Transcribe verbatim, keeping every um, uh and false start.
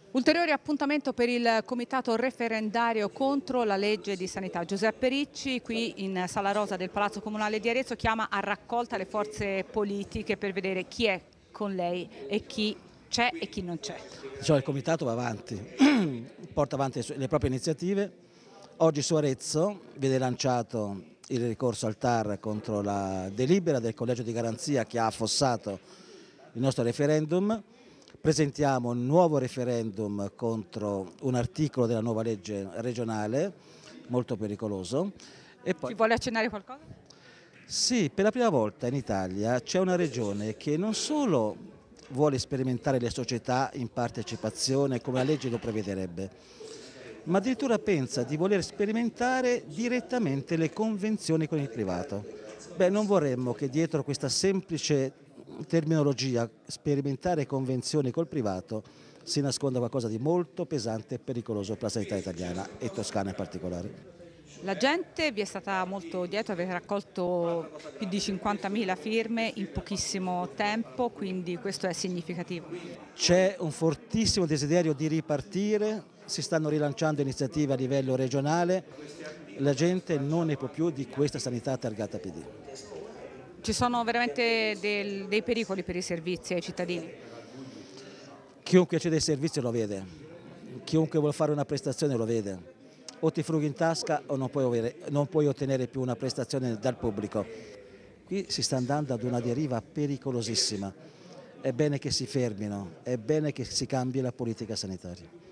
Ulteriore appuntamento per il comitato referendario contro la legge di sanità. Giuseppe Ricci, qui in Sala Rosa del Palazzo Comunale di Arezzo, chiama a raccolta le forze politiche per vedere chi è con lei e chi c'è e chi non c'è. Cioè, il comitato va avanti, porta avanti le proprie iniziative. Oggi su Arezzo viene lanciato il ricorso al T A R contro la delibera del Collegio di Garanzia che ha affossato il nostro referendum. Presentiamo un nuovo referendum contro un articolo della nuova legge regionale, molto pericoloso. E poi, Ci vuole accennare qualcosa? sì, per la prima volta in Italia c'è una regione che non solo vuole sperimentare le società in partecipazione come la legge lo prevederebbe, ma addirittura pensa di voler sperimentare direttamente le convenzioni con il privato. Beh, non vorremmo che dietro questa semplice terminologia, sperimentare convenzioni col privato, si nasconda qualcosa di molto pesante e pericoloso per la sanità italiana e toscana in particolare. La gente vi è stata molto dietro, avete raccolto più di cinquantamila firme in pochissimo tempo, quindi questo è significativo. C'è un fortissimo desiderio di ripartire, si stanno rilanciando iniziative a livello regionale, la gente non ne può più di questa sanità targata P D. Ci sono veramente del- dei pericoli per i servizi ai cittadini. Chiunque accede ai servizi lo vede, chiunque vuole fare una prestazione lo vede. O ti frughi in tasca o non puoi, avere, non puoi ottenere più una prestazione dal pubblico. Qui si sta andando ad una deriva pericolosissima. È bene che si fermino, è bene che si cambi la politica sanitaria.